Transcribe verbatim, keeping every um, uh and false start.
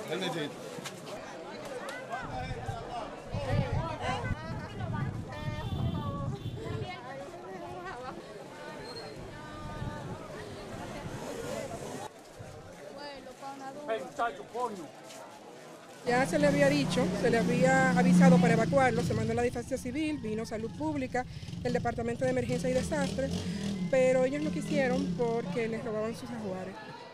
Ya se le había dicho, se le había avisado para evacuarlo, se mandó la Defensa Civil, vino Salud Pública, el Departamento de Emergencia y Desastres, pero ellos no quisieron porque les robaban sus ajuares.